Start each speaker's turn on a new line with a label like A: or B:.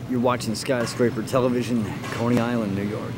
A: You're watching Skyscraper Television, Coney Island, New York.